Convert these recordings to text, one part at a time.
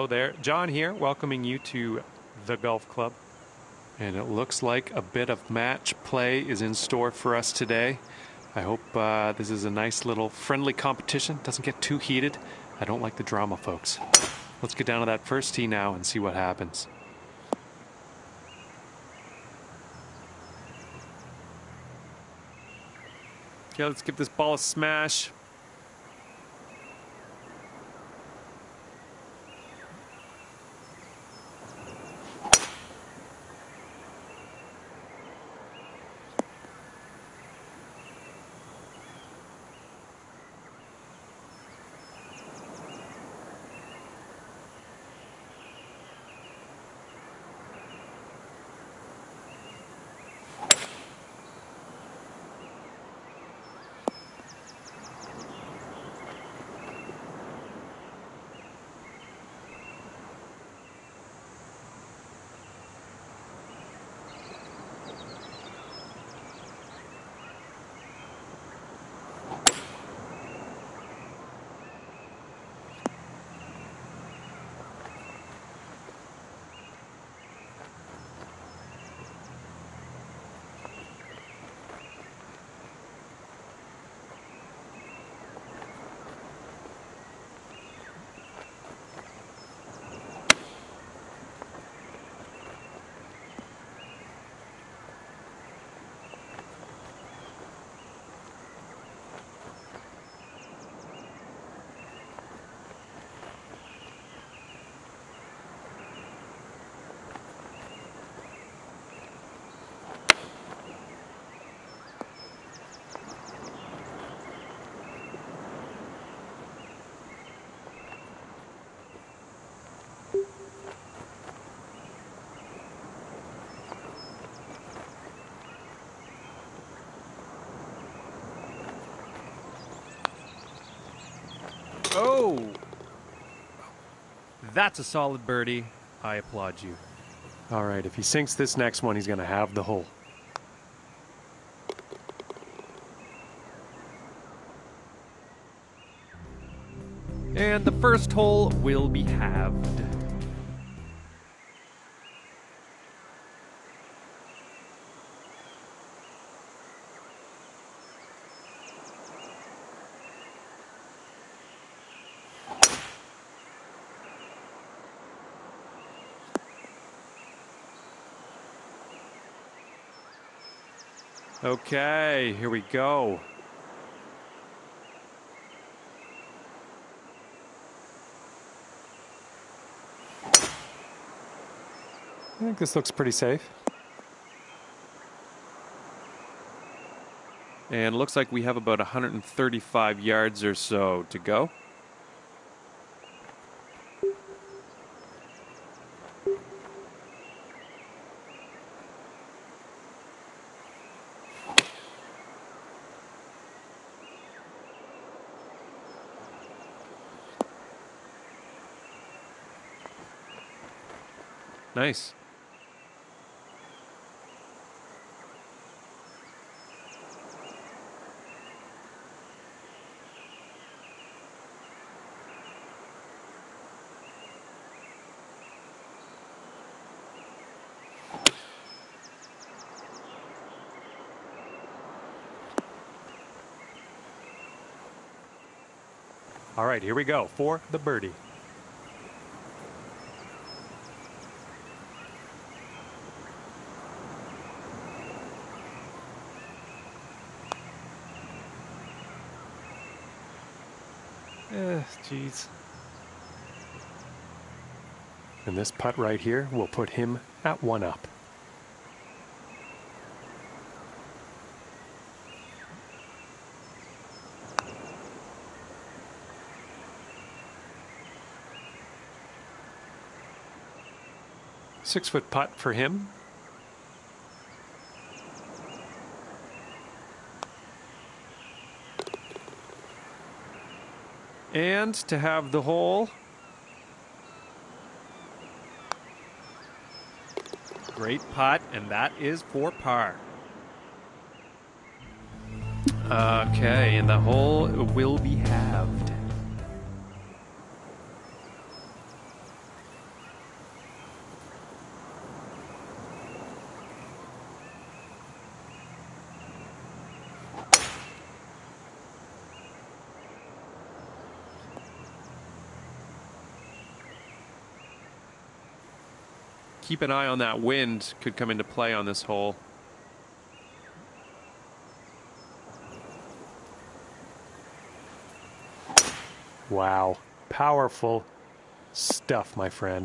Hello there. John here, welcoming you to the golf club. And it looks like a bit of match play is in store for us today. I hope this is a nice little friendly competition. Doesn't get too heated. I don't like the drama, folks. Let's get down to that first tee now and see what happens. Okay, let's give this ball a smash. Oh! That's a solid birdie. I applaud you. All right, if he sinks this next one, he's going to have the hole. And the first hole will be halved. Okay, here we go. I think this looks pretty safe. And it looks like we have about 135 yards or so to go. Nice. All right, here we go for the birdie. Jeez. And this putt right here will put him at 1 up. Six-foot putt for him. And to have the hole. Great putt, and that is for par. Okay, and the hole will be halved. keep an eye on that wind. Could come into play on this hole. Wow. Powerful stuff, my friend.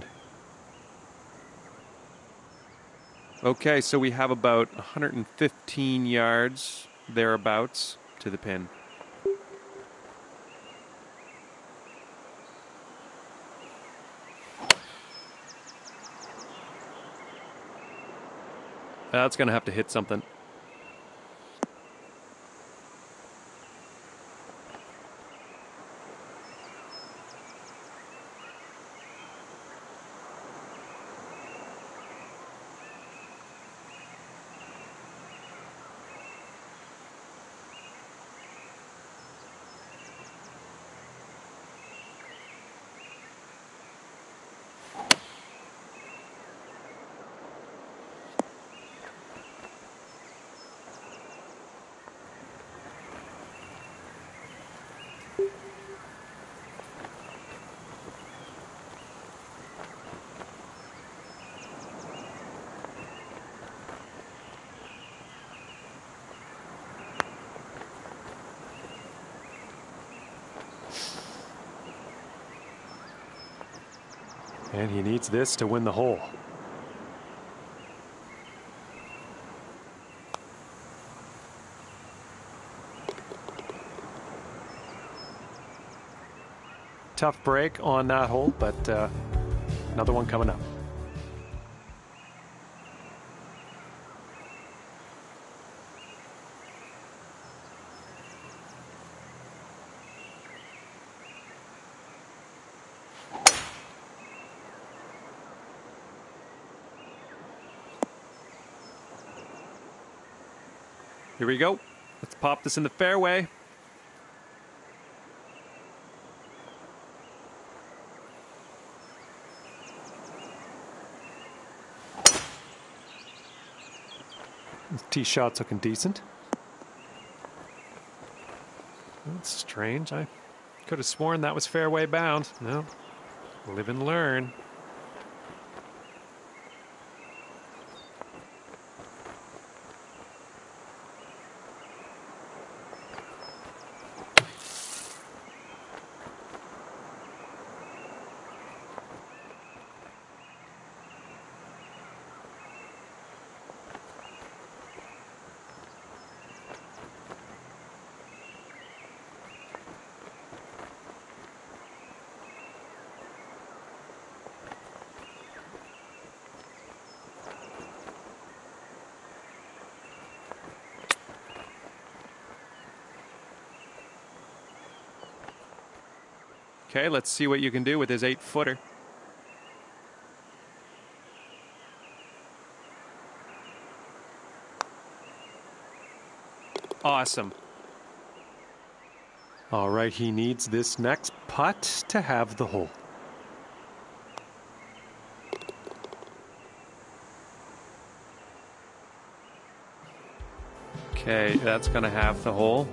Okay, so we have about 115 yards thereabouts to the pin. That's going to have to hit something. And he needs this to win the hole. Tough break on that hole, but another one coming up. Here we go. Let's pop this in the fairway. This tee shot's looking decent. That's strange. I could have sworn that was fairway bound. No. Live and learn. Okay, let's see what you can do with his 8-footer. Awesome. All right, he needs this next putt to have the hole. Okay, that's going to have the hole.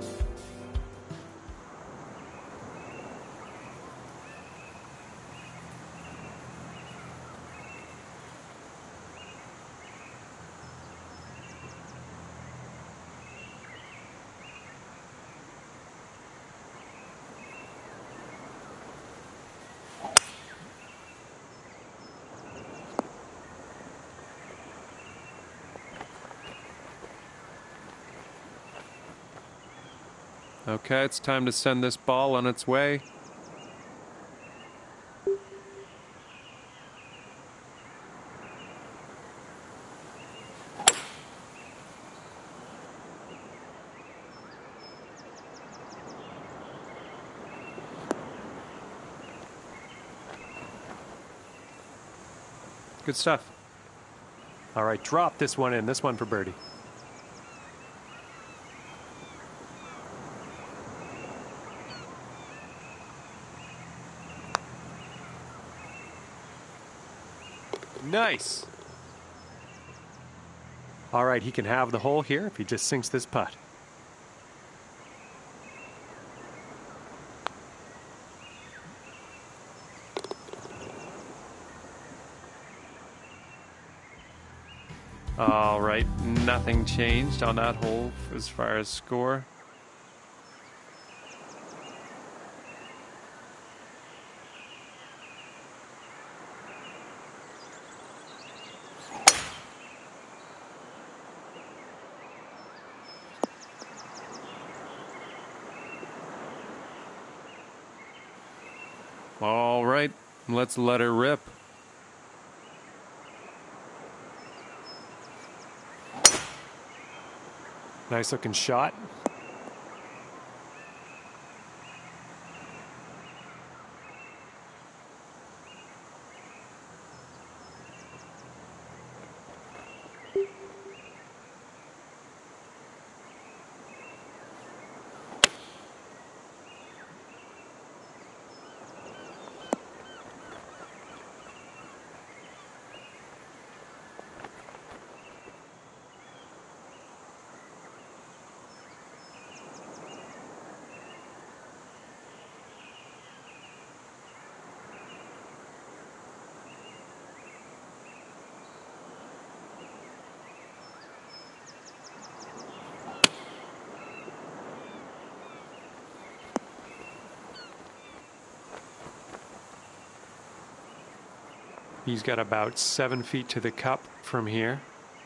Okay, it's time to send this ball on its way. Good stuff. All right, drop this one in. This one for birdie. Nice. All right, he can have the hole here if he just sinks this putt. All right, nothing changed on that hole as far as score. All right, let's let her rip. Nice looking shot. He's got about 7 feet to the cup from here.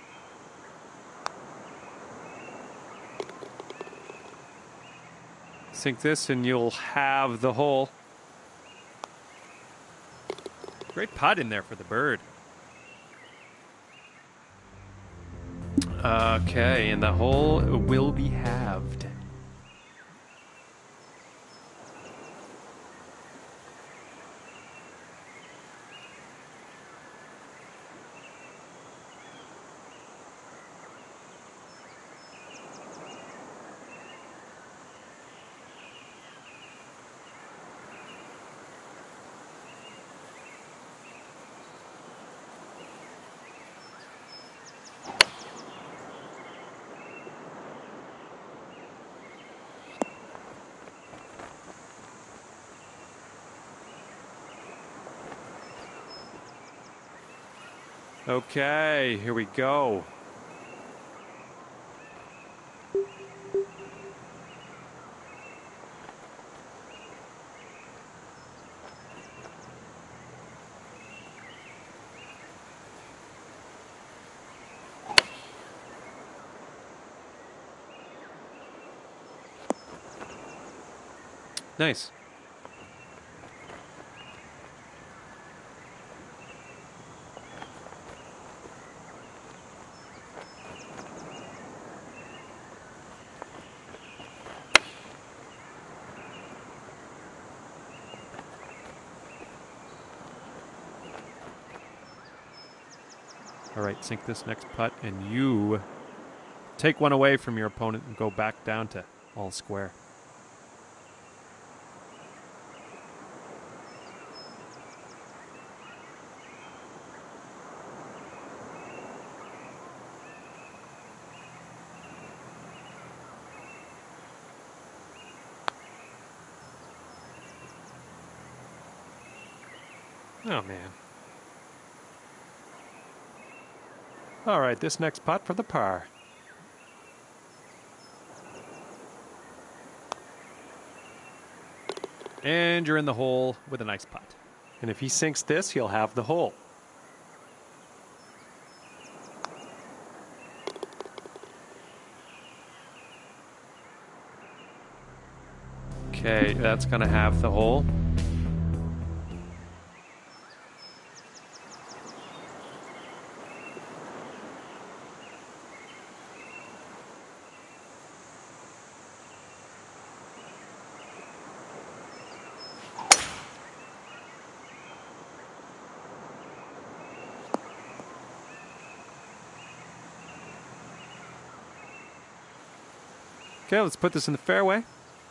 Sink this and you'll have the hole. Great putt in there for the bird. Okay, and the hole will be halved. Okay, here we go. Nice. All right, sink this next putt, and you take one away from your opponent and go back down to all square. Oh, man. All right, this next putt for the par. And you're in the hole with a nice putt. And if he sinks this, he'll have the hole. Okay, that's going to have the hole. Okay, let's put this in the fairway.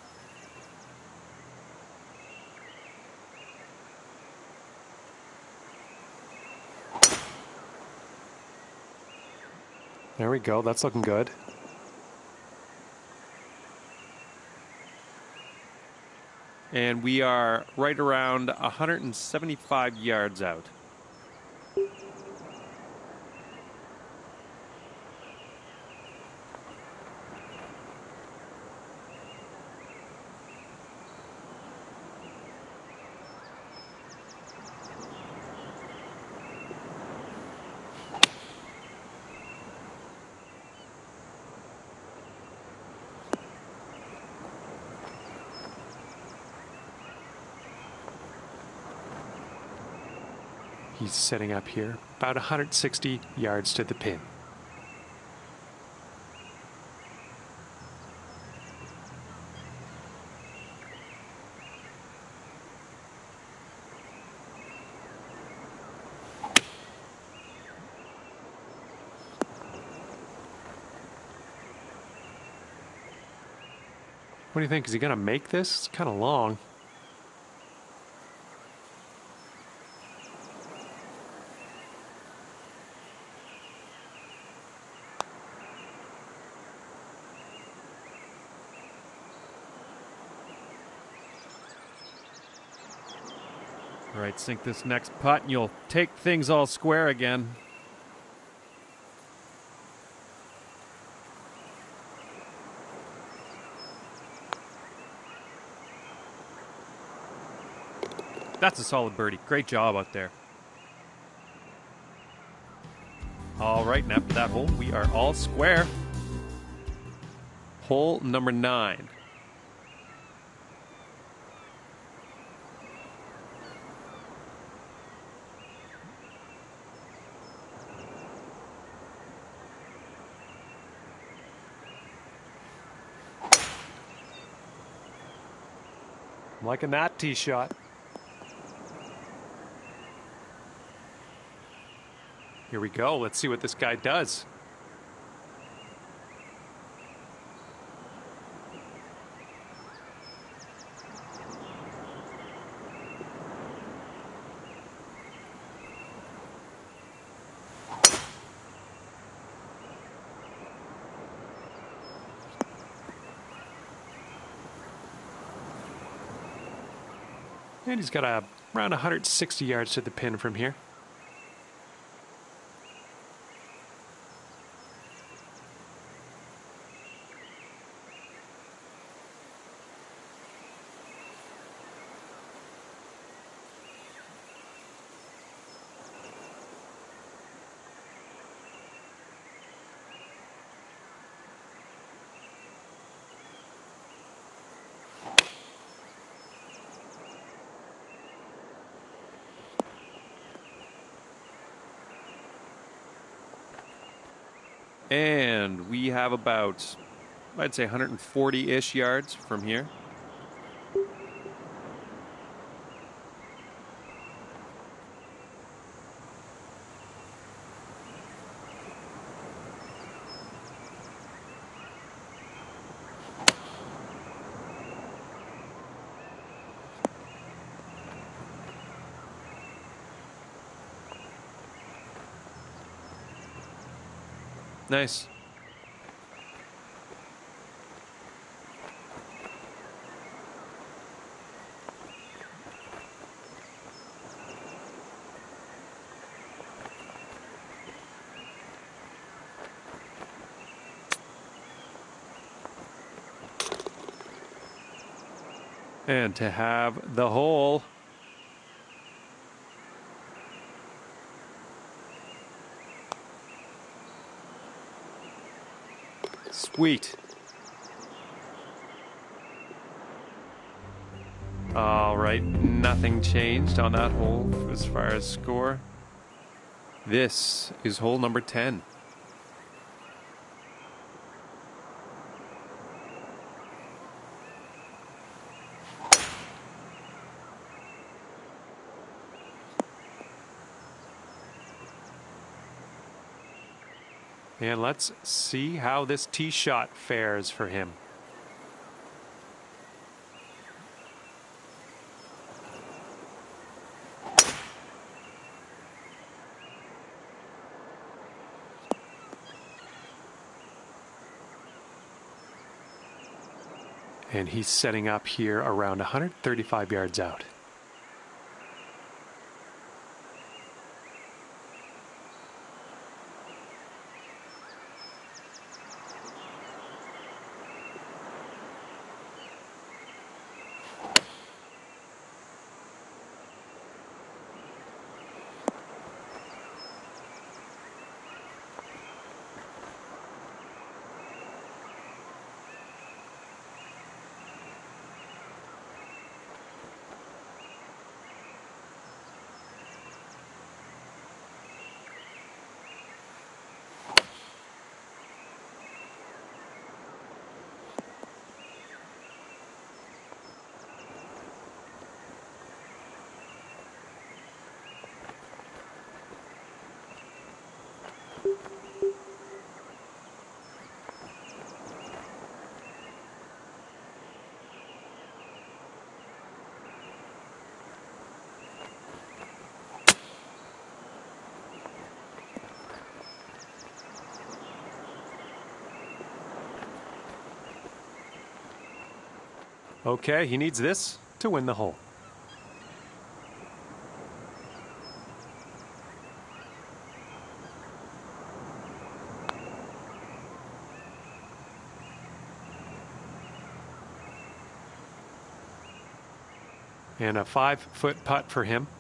There we go. That's looking good. And we are right around 175 yards out. He's setting up here about 160 yards to the pin. What do you think? Is he going to make this? It's kind of long. Right, sink this next putt and you'll take things all square again. That's a solid birdie. Great job out there. All right, and after that hole, we are all square. Hole number 9. I'm liking that tee shot. Here we go. Let's see what this guy does. And he's got around 160 yards to the pin from here. And we have about, I'd say, 140-ish yards from here. Nice. And to have the hole. Sweet. All right, nothing changed on that hole as far as score. This is hole number 10. And let's see how this tee shot fares for him. And he's setting up here around 135 yards out. Okay, he needs this to win the hole. And a 5-foot putt for him.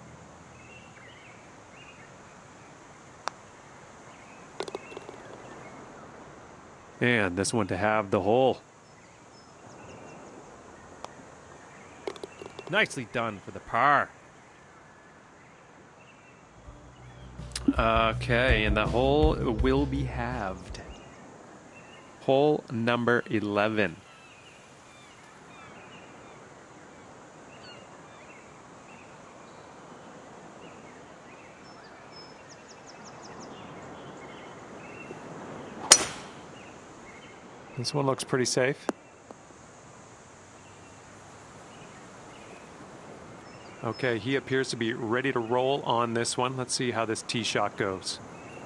And this one to have the hole. Nicely done for the par. Okay, and the hole will be halved. Hole number 11. This one looks pretty safe. Okay, he appears to be ready to roll on this one. Let's see how this tee shot goes.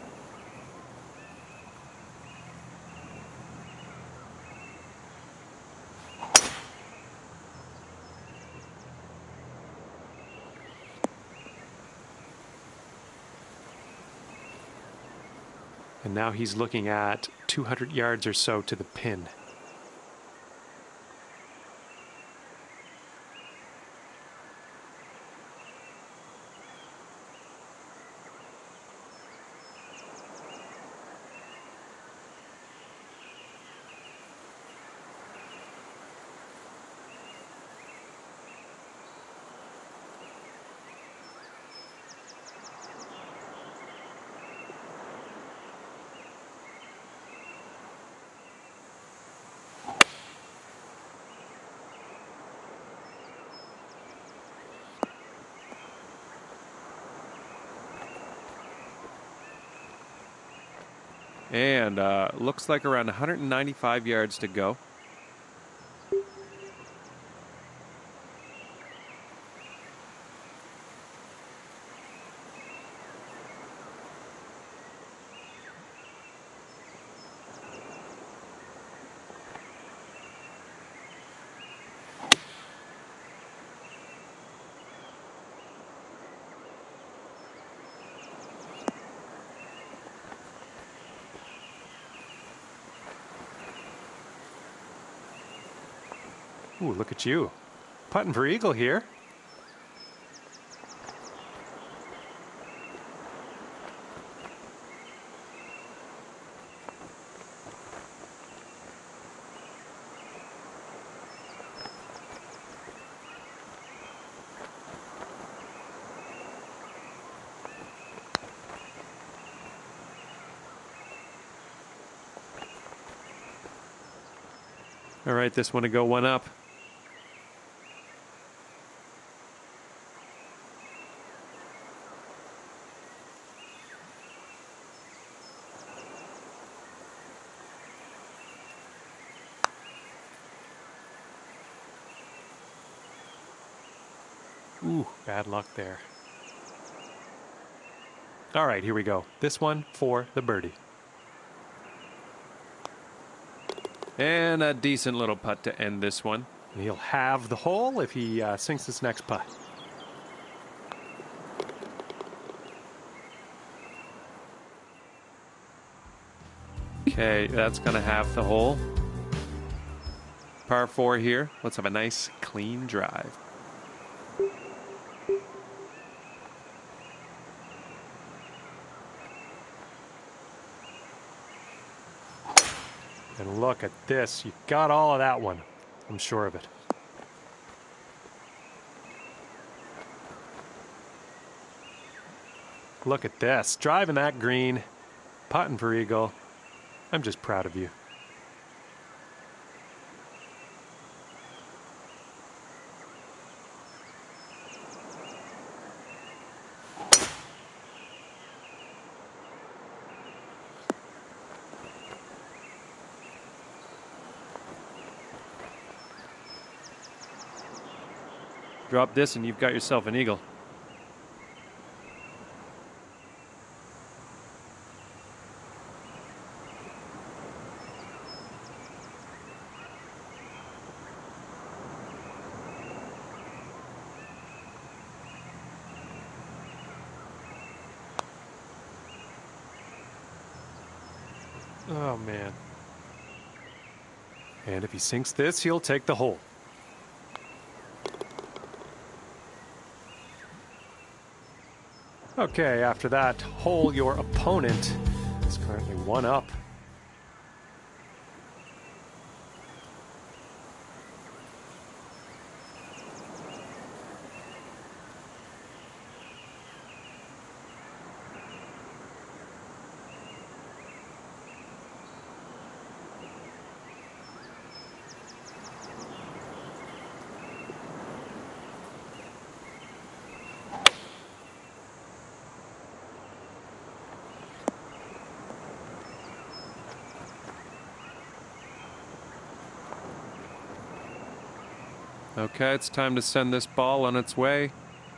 And now he's looking at 200 yards or so to the pin. And looks like around 195 yards to go. Ooh, look at you. Putting for eagle here. All right, this one to go one up. Ooh, bad luck there. All right, here we go. This one for the birdie. And a decent little putt to end this one. And he'll have the hole if he sinks this next putt. Okay, that's going to have the hole. Par 4 here. Let's have a nice, clean drive. And look at this. You got all of that one. I'm sure of it. Look at this. Driving that green. Putting for eagle. I'm just proud of you. Drop this and you've got yourself an eagle. Oh, man. And if he sinks this, he'll take the hole. Okay, after that hole, your opponent is currently 1 up. Okay, it's time to send this ball on its way.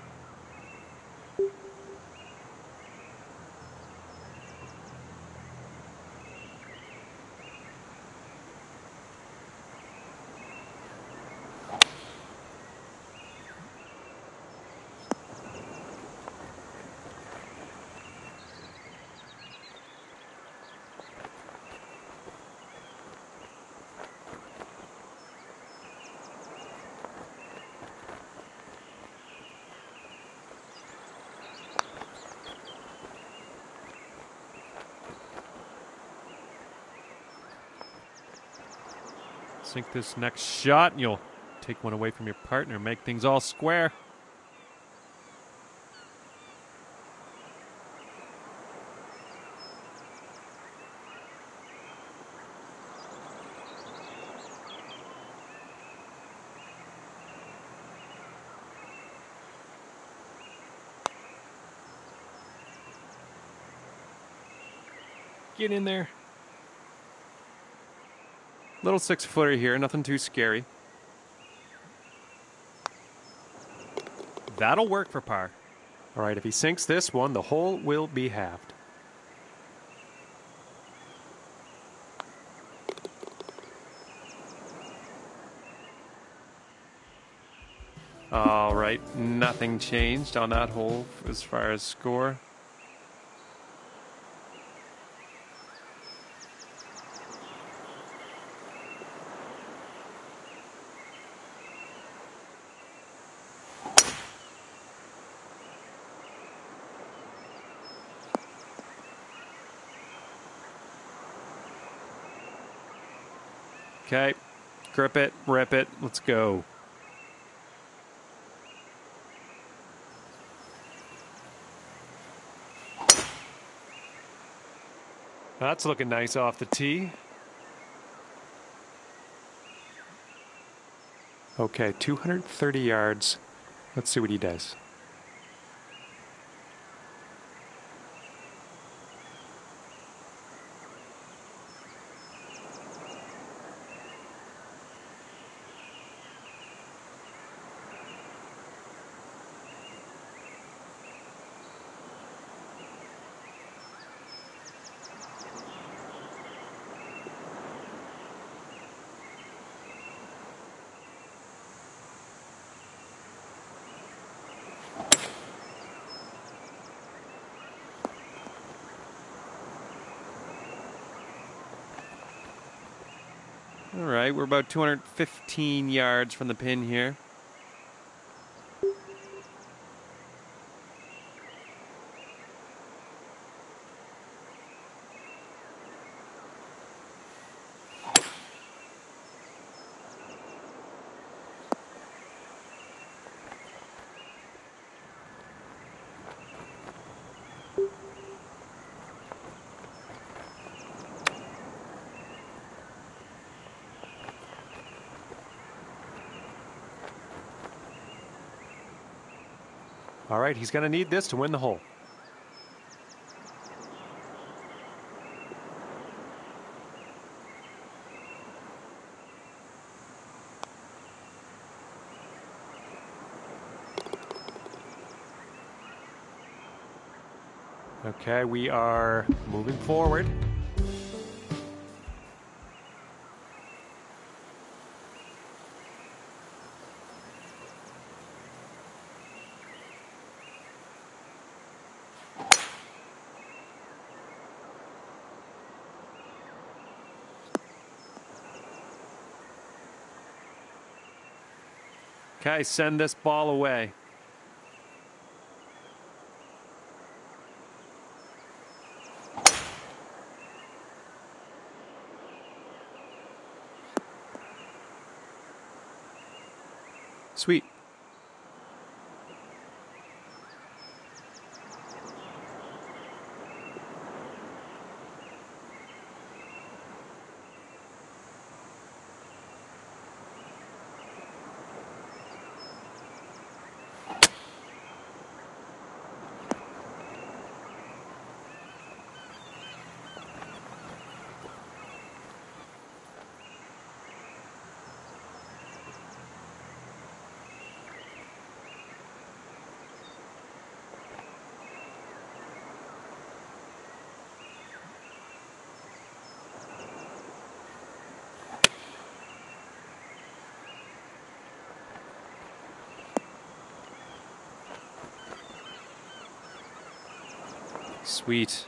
Sink this next shot, and you'll take one away from your partner, make things all square. Get in there. Little 6-footer here, nothing too scary. That'll work for par. All right, if he sinks this one, the hole will be halved. All right, nothing changed on that hole as far as score. Okay, grip it, rip it, let's go. That's looking nice off the tee. Okay, 230 yards. Let's see what he does. All right, we're about 215 yards from the pin here. All right, he's going to need this to win the hole. Okay, we are moving forward. Okay, send this ball away. Sweet. Sweet.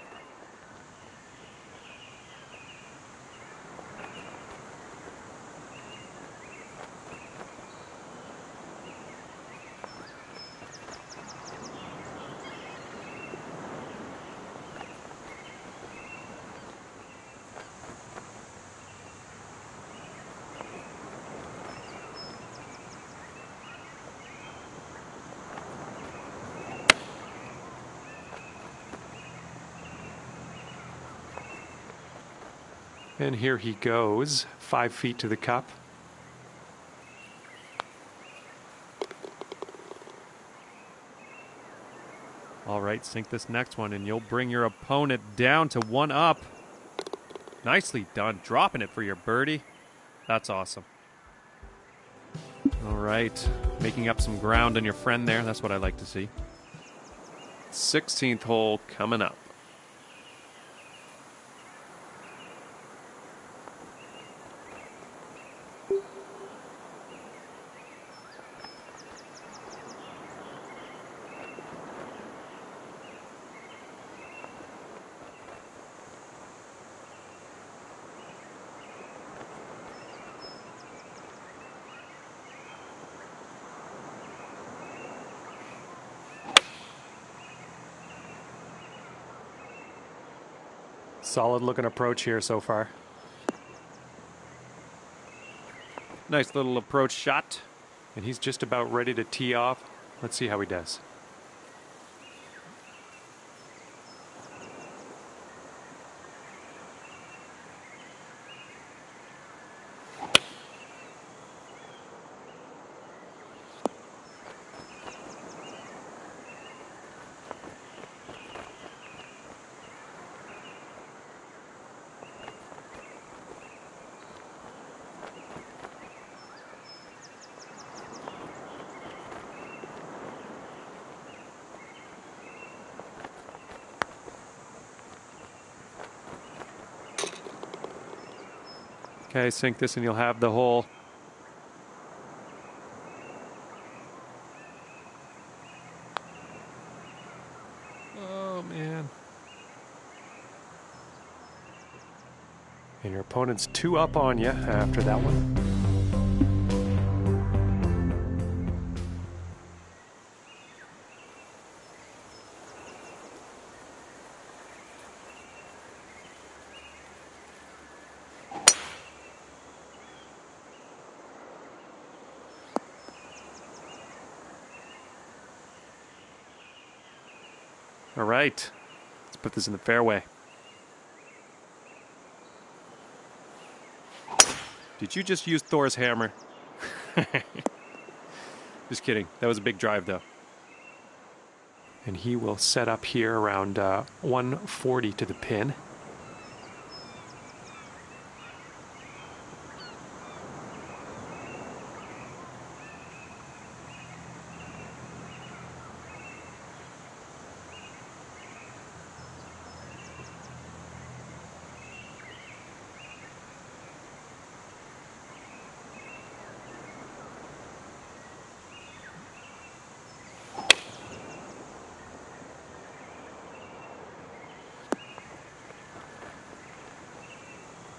And here he goes, 5 feet to the cup. All right, sink this next one, and you'll bring your opponent down to 1 up. Nicely done, dropping it for your birdie. That's awesome. All right, making up some ground on your friend there. That's what I like to see. 16th hole coming up. Solid looking approach here so far. Nice little approach shot. And he's just about ready to tee off. Let's see how he does. Okay, sink this and you'll have the hole. Oh, man. And your opponent's 2 up on you after that one. All right, let's put this in the fairway. Did you just use Thor's hammer? Just kidding. That was a big drive, though. And he will set up here around 140 to the pin.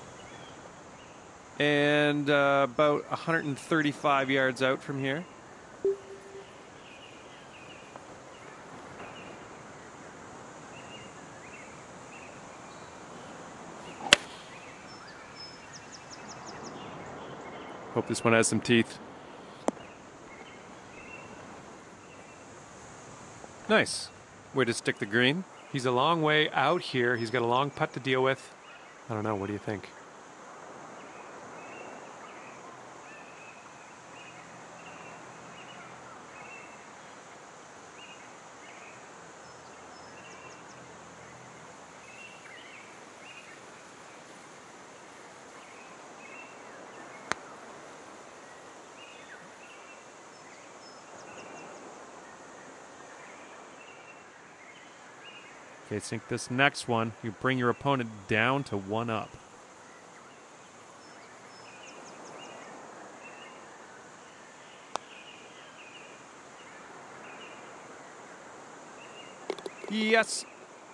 And about 135 yards out from here. Hope this one has some teeth. Nice. Way to stick the green. He's a long way out here. He's got a long putt to deal with. I don't know. What do you think? Okay, sink this next one. You bring your opponent down to 1 up. Yes.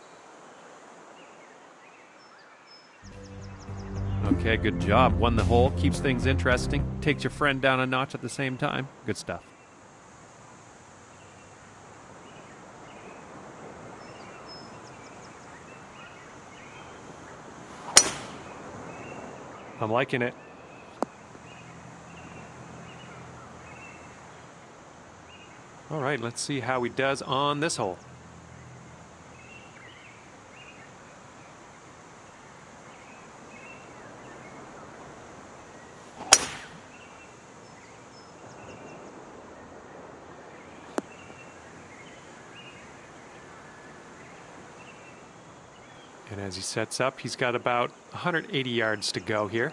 Okay, good job. Won the hole. Keeps things interesting. Takes your friend down a notch at the same time. Good stuff. I'm liking it. All right, let's see how he does on this hole. And as he sets up, he's got about 180 yards to go here.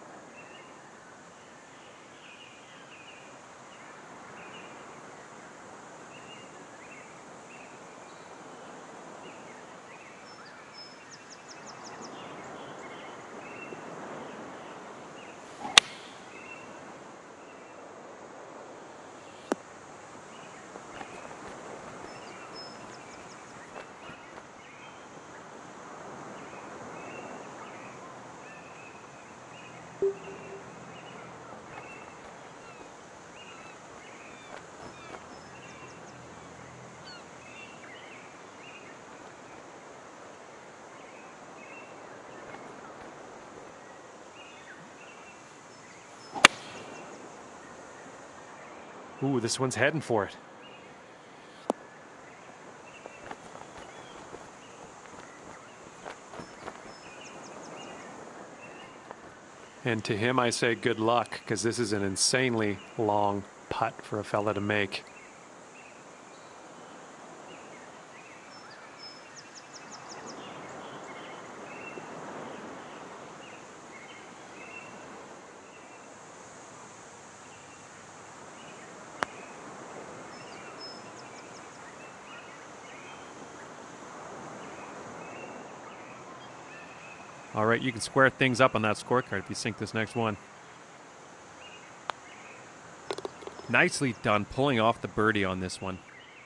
Ooh, this one's heading for it. And to him, I say good luck, because this is an insanely long putt for a fella to make. All right, you can square things up on that scorecard if you sink this next one. Nicely done pulling off the birdie on this one.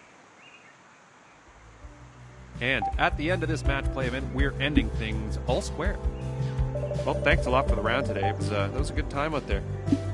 And at the end of this match play event, we're ending things all square. Well, thanks a lot for the round today. It was a good time out there.